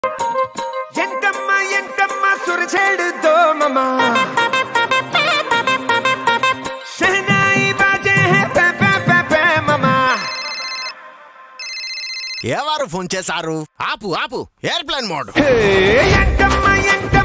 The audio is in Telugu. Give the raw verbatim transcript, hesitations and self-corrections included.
ఎంతమ్మా ఎంతమ్మా సురచేడుతో మామా షహనాయి బాజే హే పే పే పే పే మామా. ఎవరు ఫోన్ చేశారు? ఆపు ఆపు ఎయిర్ప్లేన్ మోడ్. ఎంతమ్మా ఎంత